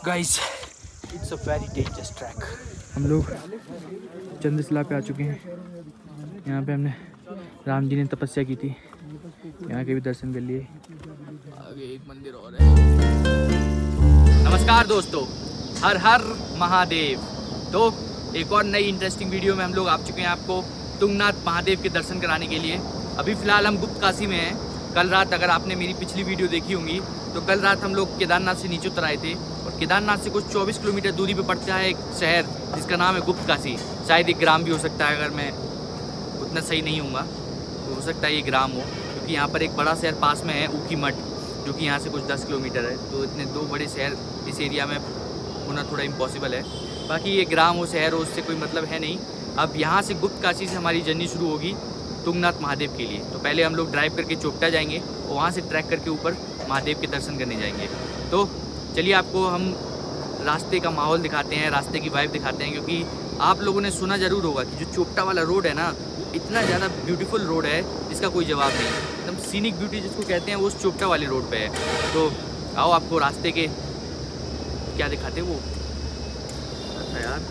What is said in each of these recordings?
Guys it's a very dangerous track. हम लोग चंद्रशिला पे आ चुके हैं। यहाँ पे हमने राम जी ने तपस्या की थी, यहाँ के भी दर्शन कर लिए। आगे एक मंदिर और है। नमस्कार दोस्तों, हर हर महादेव। तो एक और नई इंटरेस्टिंग वीडियो में हम लोग आ चुके हैं आपको तुंगनाथ महादेव के दर्शन कराने के लिए। अभी फ़िलहाल हम गुप्त काशी में हैं। कल रात अगर आपने मेरी पिछली वीडियो देखी होंगी तो कल रात हम लोग केदारनाथ से नीचे उतर आए थे और केदारनाथ से कुछ 24 किलोमीटर दूरी पे पड़ता है एक शहर जिसका नाम है गुप्त काशी। शायद एक ग्राम भी हो सकता है, अगर मैं उतना सही नहीं हूँगा तो हो सकता है ये ग्राम हो, क्योंकि यहाँ पर एक बड़ा शहर पास में है ऊखीमठ, जो कि यहाँ से कुछ 10 किलोमीटर है। तो इतने दो बड़े शहर इस एरिया में होना थोड़ा इम्पॉसिबल है। बाकी ये ग्राम हो शहर हो उससे कोई मतलब है नहीं। अब यहाँ से गुप्त काशी से हमारी जर्नी शुरू होगी तुंगनाथ महादेव के लिए। तो पहले हम लोग ड्राइव करके चोपटा जाएंगे और वहाँ से ट्रैक करके ऊपर महादेव के दर्शन करने जाएंगे। तो चलिए आपको हम रास्ते का माहौल दिखाते हैं, रास्ते की वाइब दिखाते हैं, क्योंकि आप लोगों ने सुना ज़रूर होगा कि जो चोपटा वाला रोड है ना, वो इतना ज़्यादा ब्यूटीफुल रोड है जिसका कोई जवाब नहीं। एकदम सीनिक ब्यूटी जिसको कहते हैं वो उस चोपटा वाले रोड पे है। तो आओ आपको रास्ते के क्या दिखाते वो। अच्छा यार,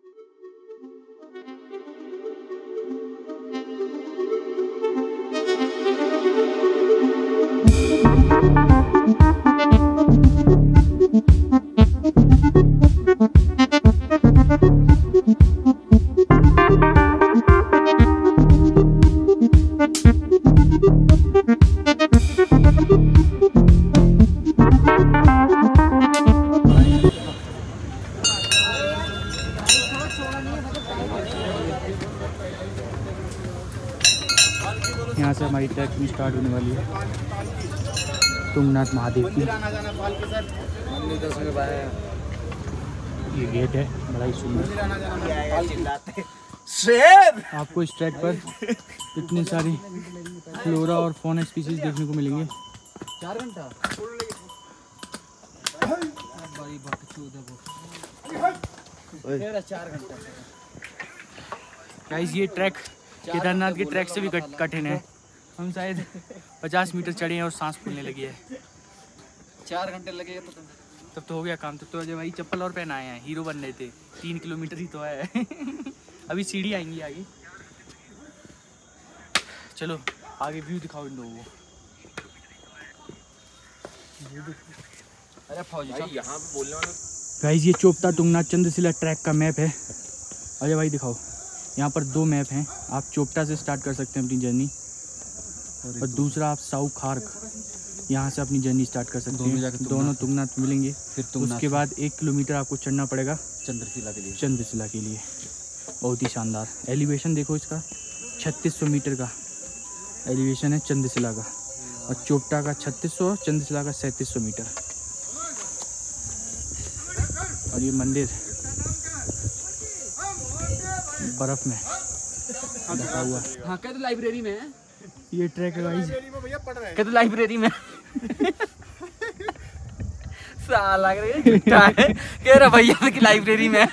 यहाँ से हमारी ट्रैकिंग स्टार्ट होने वाली है तुंगनाथ महादेव की। ये गेट है, बड़ा ही सुंदर। आपको इस ट्रैक पर इतनी सारी फ्लोरा और फौना स्पीशीज देखने को मिलेंगे। 4 घंटा गाइस, ये ट्रैक केदारनाथ के ट्रैक से भी कठिन है। हम शायद 50 मीटर चढ़े हैं और सांस फूलने लगी है। 4 घंटे लगेगा तब तो हो गया काम। तब तो अजय भाई चप्पल और पहन आए हैं, हीरो बन रहे थे। 3 किलोमीटर ही तो है। अभी सीढ़ी आएंगी आगे। चलो आगे व्यू दिखाओ इन लोगों को। अरे फौजी साहब यहाँ पे बोलने वाला। गाइस, ये चोपटा तुंगनाथ चंद्रशिला ट्रैक का मैप है। अजय भाई दिखाओ। यहाँ पर 2 मैप हैं। आप चोपटा से स्टार्ट कर सकते हैं अपनी जर्नी, और दूसरा आप साउ खार्क यहाँ से अपनी जर्नी स्टार्ट कर सकते हैं। दोनों तुंगनाथ मिलेंगे। फिर उसके बाद 1 किलोमीटर आपको चढ़ना पड़ेगा चंद्रशिला के लिए। बहुत ही शानदार एलिवेशन देखो इसका। 3600 मीटर का एलिवेशन है चंद्रशिला का, और चोपटा का 3600, चंद्रशिला का 3700 मीटर। और ये मंदिर बर्फ में ढका हुआ। हाँ, कहते लाइब्रेरी में है ये ट्रैक है गाइस। कहते लाइब्रेरी में साला कह रहा भैया की लाइब्रेरी में।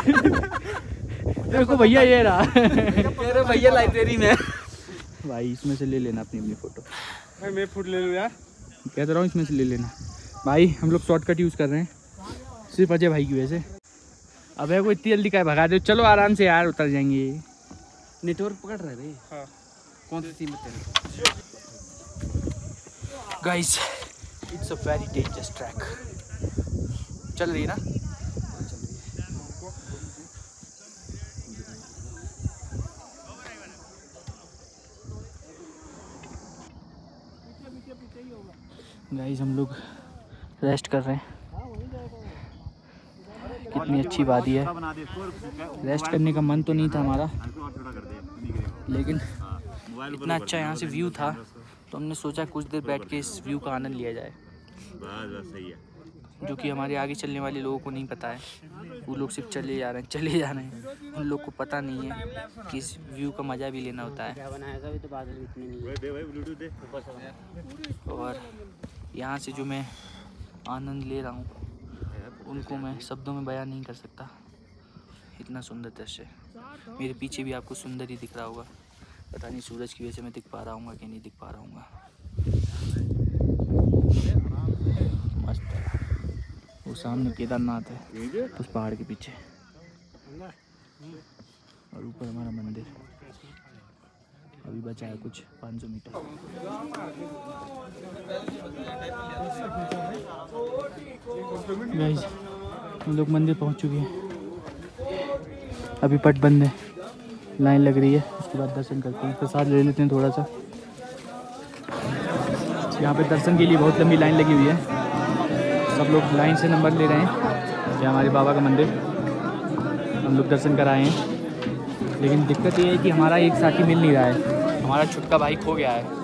देखो भैया ये रहा। कह रहे भैया लाइब्रेरी में। भाई इसमें से ले लेना अपनी फोटो। भाई मैं फोटो ले लूँ यार। कहता रहा हूँ इसमें से ले लेना। भाई हम लोग शॉर्टकट यूज़ कर रहे हैं सिर्फ अजय भाई की वजह से। अबे को इतनी जल्दी क्या भगा दो, चलो आराम से यार, उतर जाएंगे। नेटवर्क पकड़ रहे थे। हाँ। कौन सी सीम पे? Guys it's a very dangerous track. चल रही ना? गाइस हम लोग रेस्ट कर रहे हैं। कितनी अच्छी वादी है। रेस्ट करने का मन तो नहीं था हमारा, लेकिन इतना अच्छा यहाँ से व्यू था तो हमने सोचा कुछ देर बैठ के इस व्यू का आनंद लिया जाए। जो कि हमारे आगे चलने वाले लोगों को नहीं पता है। वो लोग सिर्फ चले जा रहे हैं। उन लोग को पता नहीं है कि इस व्यू का मज़ा भी लेना होता है। और यहाँ से जो मैं आनंद ले रहा हूँ उनको मैं शब्दों में बयान नहीं कर सकता। इतना सुंदर दृश्य। मेरे पीछे भी आपको सुंदर ही दिख रहा होगा। पता नहीं सूरज की वजह से मैं दिख पा रहा हूँ कि नहीं दिख पा रहा हूँ। मस्त है। वो सामने केदारनाथ है उस पहाड़ के पीछे, और ऊपर हमारा मंदिर। अभी बचा है कुछ 500 मीटर। गाइस हम लोग मंदिर पहुंच चुके हैं। अभी पट बंद है, लाइन लग रही है। उसके बाद दर्शन करते हैं, प्रसाद ले लेते हैं थोड़ा सा। यहाँ पे दर्शन के लिए बहुत लंबी लाइन लगी हुई है, सब लोग लाइन से नंबर ले रहे हैं। ये हमारे बाबा का मंदिर, हम लोग दर्शन कराए हैं। लेकिन दिक्कत ये है कि हमारा एक साथी मिल नहीं रहा है, हमारा छुटका भाई खो गया है।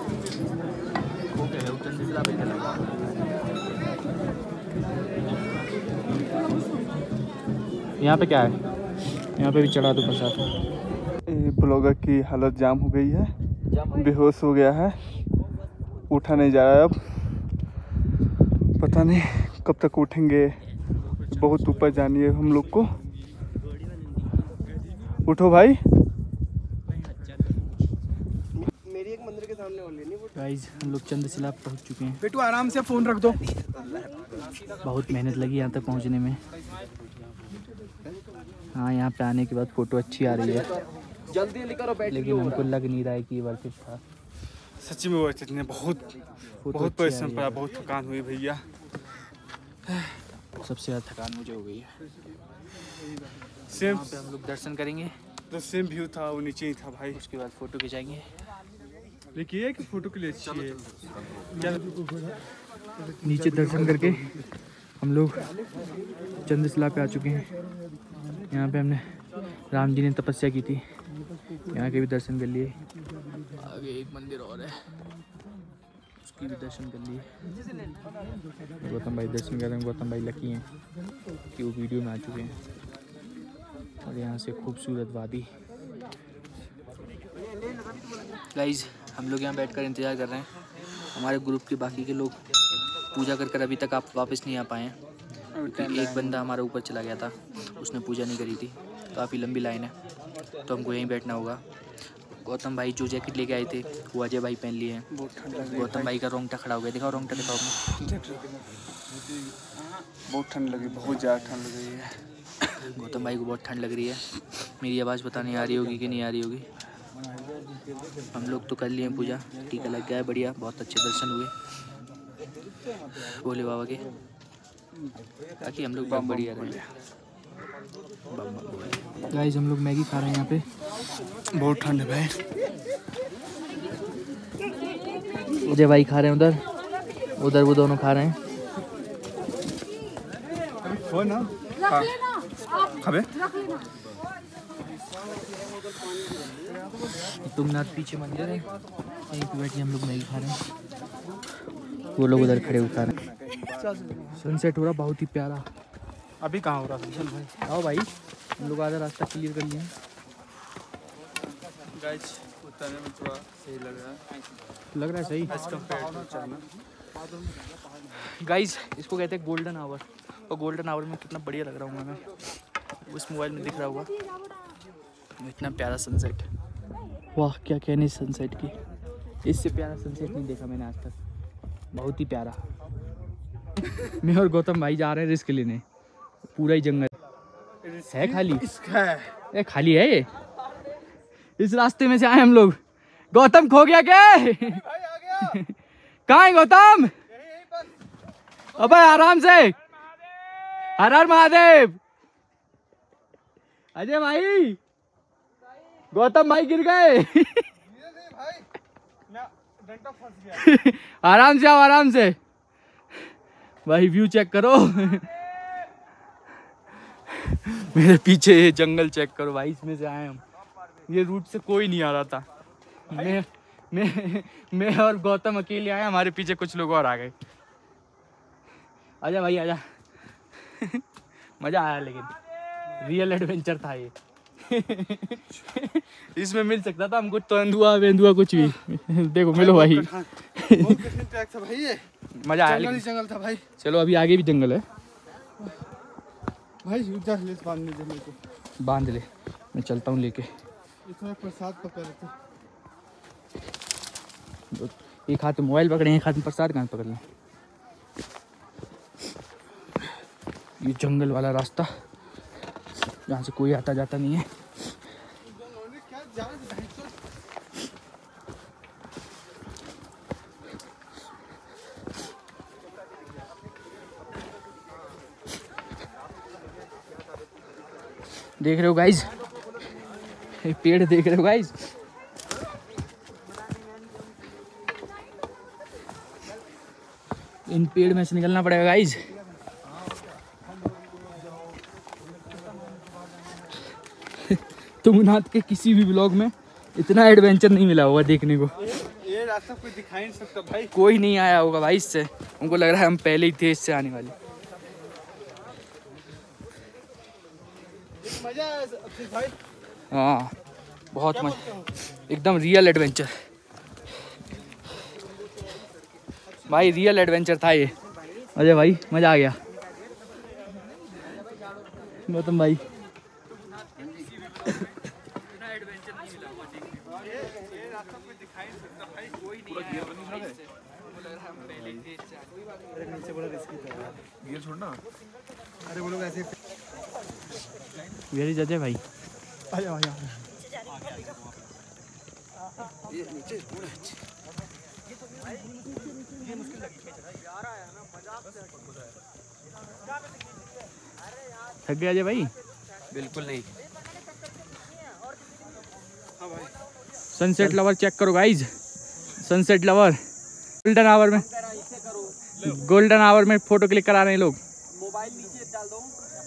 यहाँ पे क्या है, यहाँ पे भी चढ़ा दो प्रसाद। ब्लॉगर की हालत जाम हो गई है, बेहोश हो गया है, उठा नहीं जा रहा है। अब पता नहीं कब तक उठेंगे, बहुत ऊपर जानी है हम लोग को। उठो भाई। मेरी एक मंदिर के सामने और लेनी। गाइस हम लोग चंद्रशिला पहुँच चुके हैं। बेटू आराम से फ़ोन रख दो। बहुत मेहनत लगी यहाँ तक पहुँचने में। हाँ, यहाँ पे आने के बाद फ़ोटो अच्छी आ रही है, जल्दी निकलो बैठ। लेकिन हमको लग नहीं रहा है कि ये वर्थ इट था। सच्ची में वर्थ इट नहीं, बहुत परिश्रम पड़ा, बहुत थकान हुई भैया। सबसे ज़्यादा थकान मुझे हो गई है। सेम यहाँ पे हम लोग दर्शन करेंगे, तो सेम व्यू था, वो नीचे ही था भाई। उसके बाद फ़ोटो खिंचाएंगे। देखिए कि फ़ोटो के लिए अच्छी है। नीचे दर्शन करके हम लोग चंद्रशिला पे आ चुके हैं। यहाँ पे हमने राम जी ने तपस्या की थी, यहाँ के भी दर्शन कर लिए। आगे एक मंदिर और है, उसकी भी दर्शन कर लिए। गौतम भाई दर्शन कर रहे हैं। गौतम भाई लकी हैं कि वो वीडियो में आ चुके हैं। और यहाँ से खूबसूरत वादी। गाइस हम लोग यहाँ बैठकर इंतज़ार कर रहे हैं। हमारे ग्रुप के बाकी के लोग पूजा कर अभी तक आप वापस नहीं आ पाए हैं। एक बंदा हमारा ऊपर चला गया था, उसने पूजा नहीं करी थी। काफ़ी लंबी लाइन है, तो हमको यहीं बैठना होगा। गौतम भाई जो जैकेट लेके आए थे वो अजय भाई पहन लिए हैं। गौतम भाई का रोंगटा खड़ा हो गया, दिखाओ रोंगटा दिखाओ। बहुत ठंड लगी, बहुत ज़्यादा ठंड लग रही है। गौतम भाई को बहुत ठंड लग रही है। मेरी आवाज़ पता नहीं आ रही होगी कि नहीं आ रही होगी। हम लोग तो कर लिए पूजा, टीका लग गया है, बढ़िया, बहुत अच्छे दर्शन हुए भोले बाबा के। ताकि हम लोग बढ़िया रहे। गाइस हम लोग मैगी खा रहे हैं यहाँ पे, बहुत ठंड है भाई। अजय भाई खा रहे हैं उधर वो दोनों खा रहे हैं। हो ना खाबे। तुंगनाथ पीछे मंदिर है, यहीं पे बैठे हम लोग मैगी खा रहे हैं। वो लोग उधर खड़े खा रहे हैं। सनसेट हो रहा बहुत ही प्यारा। अभी कहाँ हो रहा है भाई? आओ भाई, हम लोग आधा रास्ता क्लियर कर लिए हैं। गाइस उतरने में थोड़ा सही लग रहा है सही गाइस, इसको कहते हैं गोल्डन आवर। और गोल्डन आवर में कितना बढ़िया लग रहा हूँ मैं, उस मोबाइल में दिख रहा होगा। इतना प्यारा सनसेट, वाह क्या कहने सनसेट की। इससे प्यारा सनसेट नहीं देखा मैंने आज तक, बहुत ही प्यारा। मैं और गौतम भाई जा रहे हैं रिस्क लेने। पूरा ही जंगल है, खाली है, खाली है ये। इस रास्ते में से आए हम लोग। गौतम खो गया क्या? कहाँ है गौतम? अबे आराम से। हर हर महादेव। अजय भाई, गौतम भाई गिर गए। आराम से आओ, आराम से भाई, व्यू चेक करो। मेरे पीछे ये जंगल चेक करो भाई, इसमें से आए हम। ये रूट से कोई नहीं आ रहा था। मैं और गौतम अकेले आए, हमारे पीछे कुछ लोग और आ गए। आजा भाई आजा। मजा आया, लेकिन रियल एडवेंचर था ये। इसमें मिल सकता था हमको तेंदुआ वेंदुआ कुछ भी। देखो मिलो भाई। ट्रैक था भाई ये, मजा आया, जंगल ही जंगल था भाई। चलो अभी आगे भी जंगल है भाई। बांधने दे मेरे को, बांध ले, मैं चलता हूँ लेके। इसमें प्रसाद पकड़ थे। एक हाथ में मोबाइल पकड़े, एक हाथ में प्रसाद कहाँ पकड़ लें। ये जंगल वाला रास्ता, यहाँ से कोई आता जाता नहीं है। देख रहे हो गाइज, पेड़ देख रहे हो गाइज, इन पेड़ में से निकलना पड़ेगा गाइज। तुंगनाथ के किसी भी ब्लॉग में इतना एडवेंचर नहीं मिला होगा देखने को। ये रास्ता कोई दिखाई नहीं सकता भाई, कोई नहीं आया होगा भाई इससे, हमको लग रहा है हम पहले ही थे इससे आने वाले। मजा है भाई। हाँ बहुत मजा, एकदम रियल एडवेंचर भाई, रियल एडवेंचर था ये। अजय भाई मजा आ गया। गौतम भाई अरे वो लोग ऐसे वेरी अजय भाई। थक गया अजय भाई? बिल्कुल नहीं। सनसेट लवर चेक करो guys, sunset lover golden hour में, गोल्डन आवर में फोटो क्लिक करा रहे हैं लोग। मोबाइल नीचे डाल दो।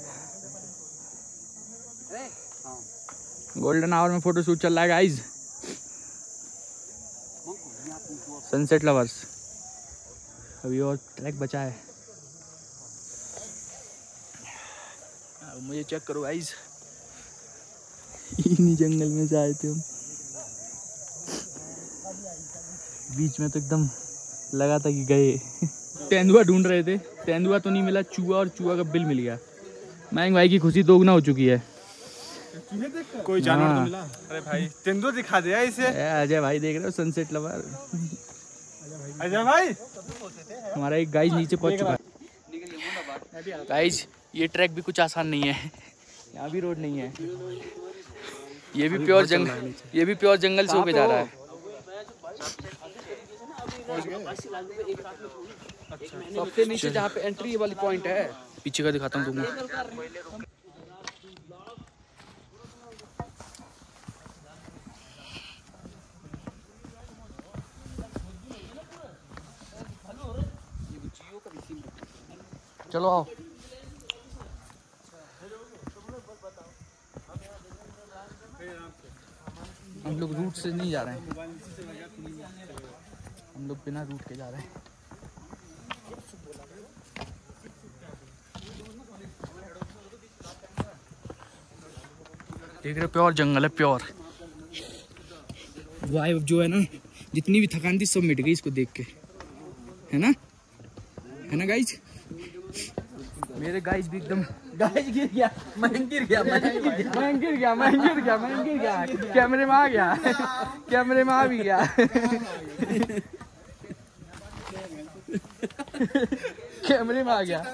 गोल्डन आवर में फोटो शूट चल रहा है गाइज, सनसेट लवर्स। अभी और ट्रैक बचा है, अब मुझे चेक करो गाइज, इन्हीं जंगल में से आए थे हम। बीच में तो एकदम लगा था कि गए। तेंदुआ ढूंढ रहे थे, तेंदुआ तो नहीं मिला, चूहा और चूहा का बिल मिल गया। मयंक भाई की खुशी दोगुना हो चुकी है। कोई जानवर तो मिला? अरे भाई तेंदुआ दिखा दिया इसे। अजय भाई देख रहे हो, सनसेट लवर। अजय भाई हमारा एक गाइज नीचे पहुंच चुका है। गाइज ये ट्रैक भी कुछ आसान नहीं है, यहाँ भी रोड नहीं है, ये भी प्योर जंगल, ये भी प्योर जंगल से होके जा रहा है। सबसे नीचे जहाँ पे एंट्री वाली पॉइंट है, पीछे का दिखाता हूँ तुमको। चलो आओ। हम लोग रूट से नहीं जा रहे हैं, हम लोग बिना रूट के जा रहे हैं। देख रहे हो, प्योर जंगल है, प्योर वाइब जो है ना, जितनी भी थकान थी सब मिट गई इसको देख के, है ना गाइज? मेरे गाइज भी एकदम, गाइस गिर गया, मैं गिर गया, कैमरे में आ गया, कैमरे में आ भी गया। कैमरे में आ गया।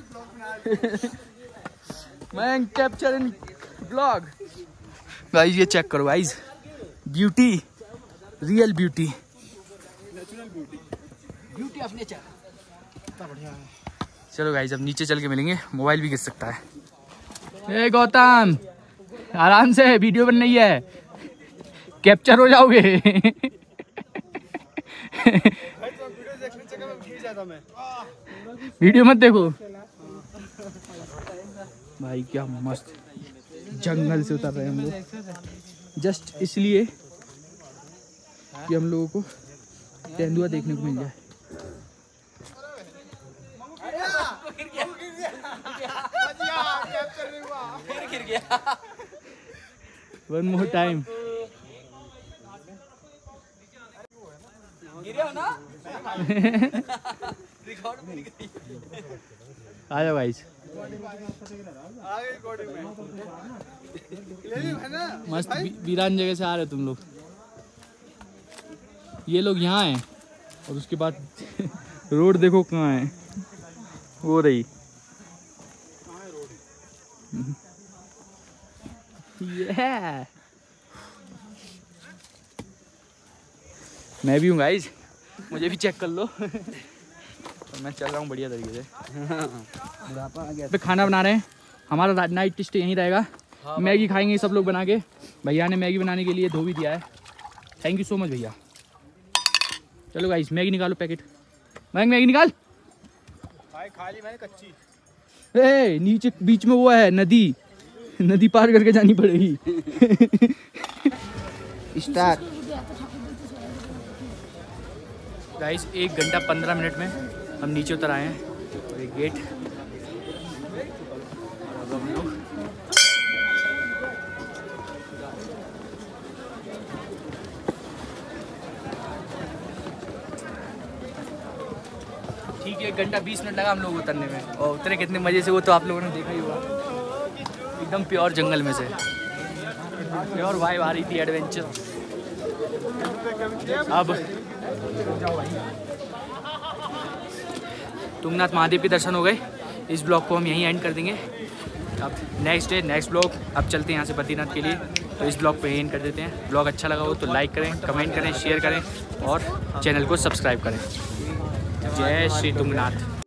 मैं कैप्चर इन ब्लॉग। गाइस ये चेक करो guys, beauty, real beauty, beauty of nature. बढ़िया है। चलो गाइस अब नीचे चल के मिलेंगे, मोबाइल भी गिर सकता है। ए गौतम आराम से, वीडियो बन रही है, कैप्चर हो जाओगे। वीडियो मत देखो भाई। क्या मस्त जंगल से उतर रहे हैं हम लोग, जस्ट इसलिए कि हम लोगों को तेंदुआ देखने को मिल जाए। गिर गया। One more time. गिरे हो ना? रिकॉर्ड में गई। आ जाओ गाइस, मस्त वीरान जगह से आ रहे तुम लोग। ये लोग यहाँ हैं और उसके बाद रोड देखो कहाँ है, वो रही। Yeah. मैं भी हूँ गाइस, मुझे भी चेक कर लो। तो मैं चल रहा हूँ बढ़िया तरीके से। पे खाना बना रहे हैं, हमारा नाइट स्टे यहीं रहेगा। मैगी खाएंगे सब लोग बना के। भैया ने मैगी बनाने के लिए धो भी दिया है। थैंक यू सो मच भैया। चलो गाइस मैगी निकालो पैकेट। मैगी निकाल। खा ली मैंने कच्ची। ए नीचे बीच में वो है नदी पार करके जानी पड़ेगी। स्टार्ट। गाइस 1 घंटा 15 मिनट में हम नीचे उतर आए हैं और एक गेट। अब हम लोग ठीक है, 1 घंटा 20 मिनट लगा हम लोग उतरने में और उतरे कितने मज़े से वो तो आप लोगों ने देखा ही होगा। एकदम प्योर जंगल में से प्योर वाइब आ रही थी, एडवेंचर। अब तुंगनाथ महादेव के दर्शन हो गए। इस ब्लॉग को हम यहीं एंड कर देंगे। अब नेक्स्ट डे नेक्स्ट ब्लॉग। अब चलते हैं यहाँ से बद्रीनाथ के लिए, तो इस ब्लॉग पे यहीं एंड कर देते हैं। ब्लॉग अच्छा लगा हो तो लाइक करें, कमेंट करें, शेयर करें और चैनल को सब्सक्राइब करें। जय श्री तुंगनाथ।